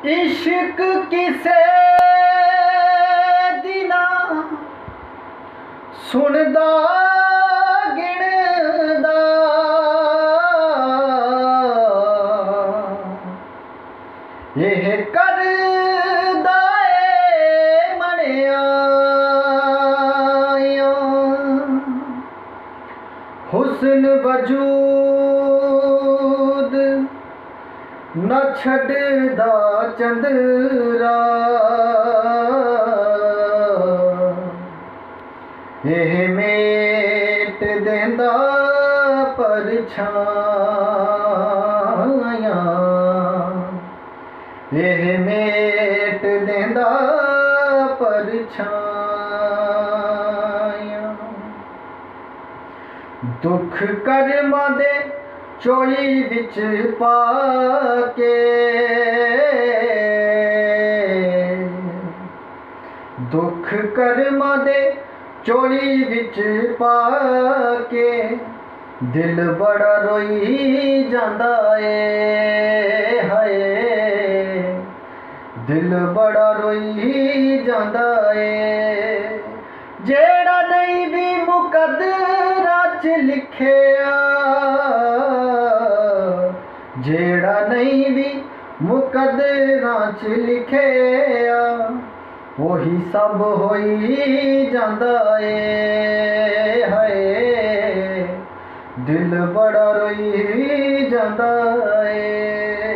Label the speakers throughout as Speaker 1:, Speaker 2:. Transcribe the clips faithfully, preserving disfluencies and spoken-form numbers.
Speaker 1: इश्क किसे दिना सुनदा गिणदा यह करदा ए मणिया हुस्न वजूद न छड़दा चंदरा यह मेट देंदा परछाया यह मेट देंदा परछाया दुख कर्मा दे चोली विच पाके दुख कर्मा दे चोली विच पाके दिल बड़ा रोई जांदा ए हाय दिल बड़ा रोई जांदा ए जेड़ा नहीं भी मुकद्दरा च लिखिया जेड़ा नहीं भी मुकद्दरा च लिखिया वही सब होई जांदा ए हाय दिल बड़ा रोई जांदा ए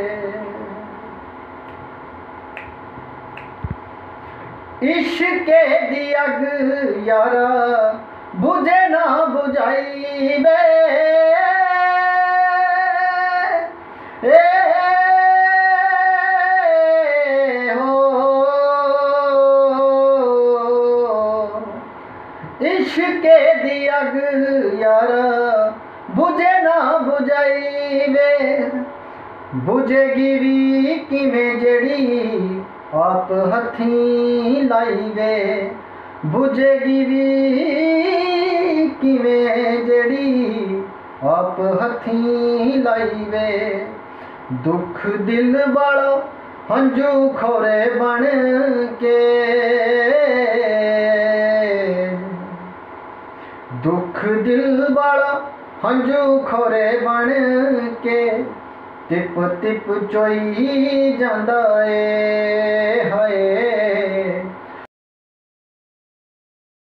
Speaker 1: इश्के दी अग यारा बुझे ना बुझाई वे ए इश्के दी अग यारा बुझे ना बुझाई वे बुझेगी भी किवें जेड़ी आप हथीं लाई वे बुझेगी भी किवें जेड़ी आप हथीं लाई वे दुख दिल वाला हंजू खोरे बन के दुख दिल वाला हंजू खोरे बन के तिप तिप चोई जांदा ए हाय